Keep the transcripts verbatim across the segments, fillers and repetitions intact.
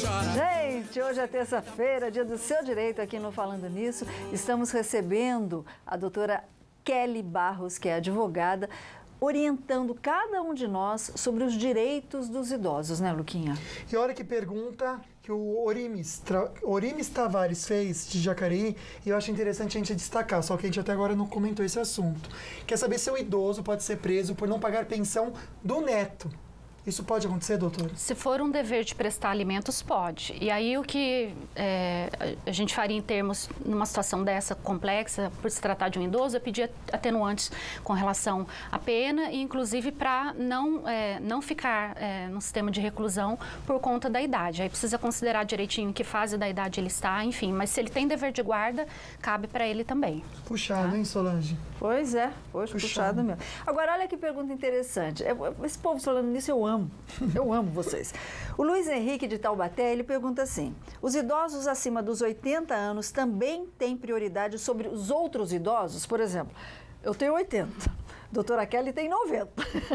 chora. Gente, hoje é terça-feira, dia do seu direito aqui no Falando Nisso. Estamos recebendo a doutora Kelly Barros, que é advogada, orientando cada um de nós sobre os direitos dos idosos, né, Luquinha? E olha que pergunta que o Orimes, Tra... Orimes Tavares fez de Jacareí, e eu acho interessante a gente destacar, só que a gente até agora não comentou esse assunto. Quer saber se o idoso pode ser preso por não pagar pensão do neto. Isso pode acontecer, doutora? Se for um dever de prestar alimentos, pode. E aí o que é, a gente faria em termos, numa situação dessa complexa, por se tratar de um idoso, é pedir atenuantes com relação à pena e inclusive para não, é, não ficar é, no sistema de reclusão por conta da idade. Aí precisa considerar direitinho em que fase da idade ele está, enfim. Mas se ele tem dever de guarda, cabe para ele também. Puxado, tá? Hein, Solange? Pois é, poxa, puxado. puxado mesmo. Agora, olha que pergunta interessante. Esse povo falando nisso, eu amo. Eu amo vocês. O Luiz Henrique de Taubaté, ele pergunta assim: os idosos acima dos oitenta anos também têm prioridade sobre os outros idosos? Por exemplo, eu tenho oitenta, doutora Kelly tem noventa.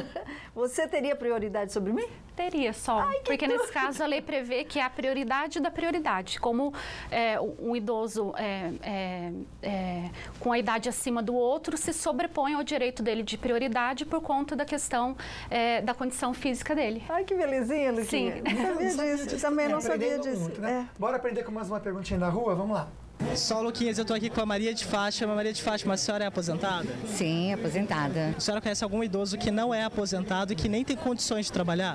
Você teria prioridade sobre mim? Teria só, Ai, porque tudo. Nesse caso a lei prevê que há prioridade da prioridade. Como é, um idoso é, é, é, com a idade acima do outro se sobrepõe ao direito dele de prioridade por conta da questão é, da condição física dele. Ai, que belezinha, Luquinha. Sim. Não sabia disso, disso. Também não sabia disso. Muito, né? é. Bora aprender com mais uma perguntinha na rua? Vamos lá. Só, Luquinhas, eu tô aqui com a Maria de Fátima. Maria de Fátima, a senhora é aposentada? Sim, aposentada. A senhora conhece algum idoso que não é aposentado e que nem tem condições de trabalhar?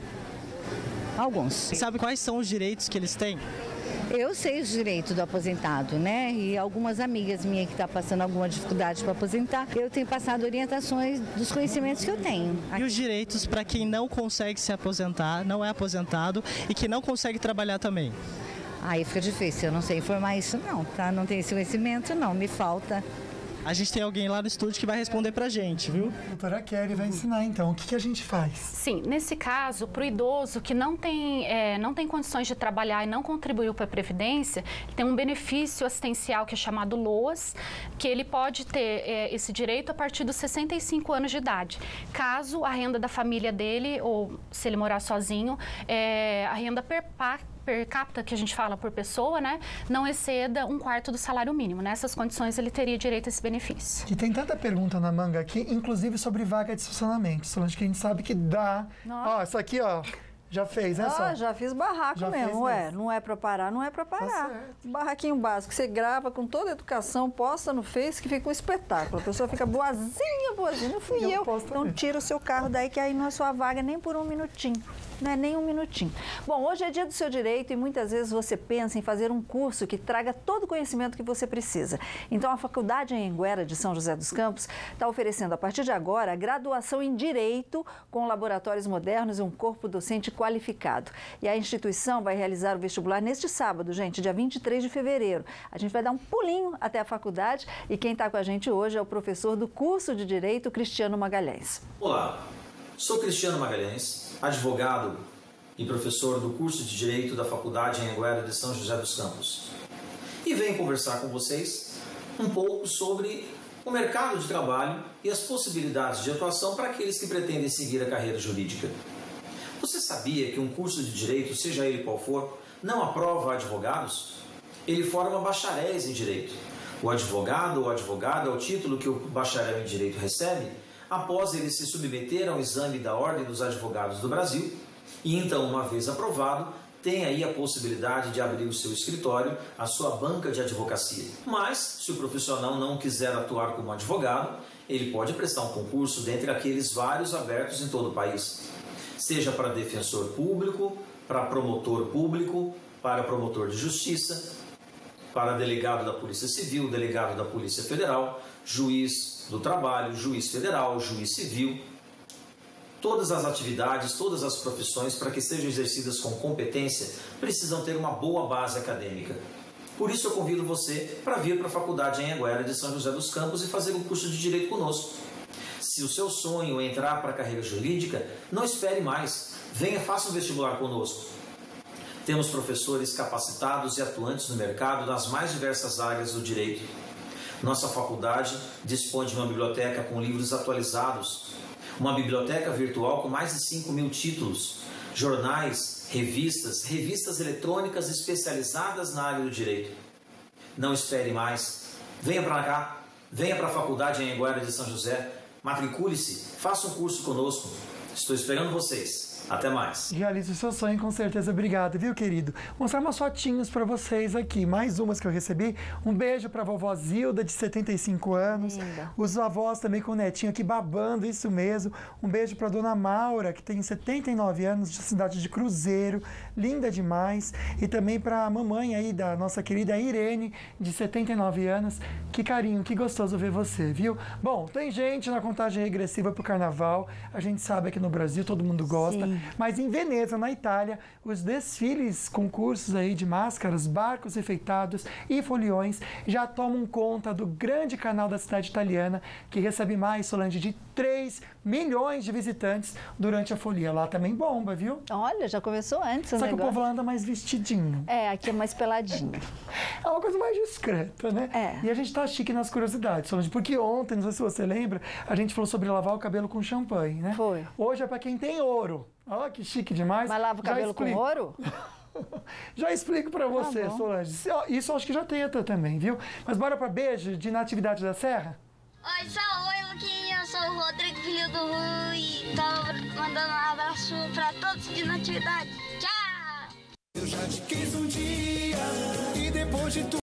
Alguns. Sabe quais são os direitos que eles têm? Eu sei os direitos do aposentado, né? E algumas amigas minhas que estão passando alguma dificuldade para aposentar, eu tenho passado orientações dos conhecimentos que eu tenho. E os direitos para quem não consegue se aposentar, não é aposentado e que não consegue trabalhar também? Aí fica difícil, eu não sei informar isso não, tá? Não tenho esse conhecimento não, me falta. A gente tem alguém lá no estúdio que vai responder pra gente, viu? A doutora Kelly vai ensinar então, o que, que a gente faz? Sim, nesse caso, para o idoso que não tem, é, não tem condições de trabalhar e não contribuiu para a Previdência, tem um benefício assistencial que é chamado LOAS, que ele pode ter é, esse direito a partir dos sessenta e cinco anos de idade. Caso a renda da família dele, ou se ele morar sozinho, é, a renda per capita, per capita, que a gente fala por pessoa, né, não exceda um quarto do salário mínimo. Nessas condições, ele teria direito a esse benefício. E tem tanta pergunta na manga aqui, inclusive sobre vaga de estacionamento, Solange, que a gente sabe que dá. Nossa. Ó, isso aqui, ó, já fez, né, Ah, já fiz barraco já mesmo, ué, mesmo. Não é pra parar, não é pra parar. Tá barraquinho básico, você grava com toda a educação, posta no Face, que fica um espetáculo. A pessoa fica boazinha, boazinha, não fui eu. eu. Então também. Tira o seu carro daí, que aí não é sua vaga nem por um minutinho. Não é nem um minutinho. Bom, hoje é dia do seu direito e muitas vezes você pensa em fazer um curso que traga todo o conhecimento que você precisa. Então, a Faculdade Anhanguera de São José dos Campos está oferecendo, a partir de agora, a graduação em Direito com laboratórios modernos e um corpo docente qualificado. E a instituição vai realizar o vestibular neste sábado, gente, dia vinte e três de fevereiro. A gente vai dar um pulinho até a faculdade e quem está com a gente hoje é o professor do curso de Direito, Cristiano Magalhães. Olá, sou Cristiano Magalhães, advogado e professor do curso de Direito da Faculdade Anhanguera de São José dos Campos. E venho conversar com vocês um pouco sobre o mercado de trabalho e as possibilidades de atuação para aqueles que pretendem seguir a carreira jurídica. Você sabia que um curso de Direito, seja ele qual for, não aprova advogados? Ele forma bacharéis em Direito. O advogado ou advogada é o título que o bacharel em Direito recebe após ele se submeter ao exame da Ordem dos Advogados do Brasil e então, uma vez aprovado, tem aí a possibilidade de abrir o seu escritório, a sua banca de advocacia. Mas, se o profissional não quiser atuar como advogado, ele pode prestar um concurso dentre aqueles vários abertos em todo o país, seja para defensor público, para promotor público, para promotor de justiça, para delegado da Polícia Civil, delegado da Polícia Federal, juiz do trabalho, juiz federal, juiz civil. Todas as atividades, todas as profissões, para que sejam exercidas com competência, precisam ter uma boa base acadêmica. Por isso eu convido você para vir para a Faculdade Anhanguera de São José dos Campos e fazer um curso de Direito conosco. Se o seu sonho é entrar para a carreira jurídica, não espere mais. Venha, faça um vestibular conosco. Temos professores capacitados e atuantes no mercado nas mais diversas áreas do direito. Nossa faculdade dispõe de uma biblioteca com livros atualizados, uma biblioteca virtual com mais de cinco mil títulos, jornais, revistas, revistas eletrônicas especializadas na área do direito. Não espere mais. Venha para cá, venha para a faculdade em Anhanguera de São José, matricule-se, faça um curso conosco. Estou esperando vocês. Até mais. Realize o seu sonho, com certeza. Obrigado, viu, querido? Vou mostrar umas fotinhos para vocês aqui. Mais umas que eu recebi. Um beijo para a vovó Zilda, de setenta e cinco anos. Linda. Os avós também com o netinho aqui babando, isso mesmo. Um beijo para a dona Maura, que tem setenta e nove anos, de cidade de Cruzeiro. Linda demais. E também para a mamãe aí, da nossa querida Irene, de setenta e nove anos. Que carinho, que gostoso ver você, viu? Bom, tem gente na contagem regressiva pro carnaval. A gente sabe que no Brasil todo mundo gosta. Sim. Mas em Veneza, na Itália, os desfiles, concursos aí de máscaras, barcos enfeitados e foliões já tomam conta do grande canal da cidade italiana, que recebe mais, Solange, de três milhões de visitantes durante a folia. Lá também bomba, viu? Olha, já começou antes o Só negócio. que o povo lá anda mais vestidinho. É, aqui é mais peladinho. É uma coisa mais discreta, né? É. E a gente tá chique nas curiosidades, Solange, porque ontem, não sei se você lembra, a gente falou sobre lavar o cabelo com champanhe, né? Foi. Hoje é para quem tem ouro. Olha que chique demais. Mas lava o cabelo com ouro? Já explico para você, tá Solange. Isso eu acho que já tem até também, viu? Mas bora para beijo de Natividade da Serra? Oi, só oi, Luquinha. Eu sou o Rodrigo, filho do Rui. Tô mandando um abraço para todos de Natividade. Tchau! Eu já te quis um dia e depois de tudo.